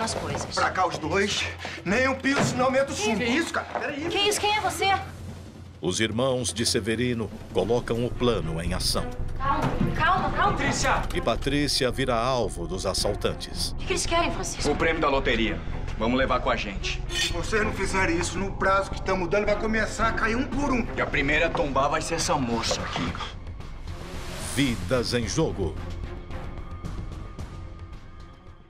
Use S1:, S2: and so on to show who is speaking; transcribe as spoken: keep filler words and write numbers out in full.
S1: as coisas.
S2: Pra cá os dois. Nem um pio, senão aumenta o sumo. Que isso, cara? Peraí.
S1: Que isso? Quem é você?
S3: Os irmãos de Severino colocam o plano em ação.
S1: Calma, calma, calma.
S4: Patrícia!
S3: E Patrícia vira alvo dos assaltantes.
S1: O que, que eles querem, Francisco?
S4: O prêmio da loteria. Vamos levar com a gente.
S2: Se vocês não fizerem isso no prazo que estamos dando, vai começar a cair um por um.
S4: E a primeira a tombar vai ser essa moça aqui.
S3: Vidas em jogo.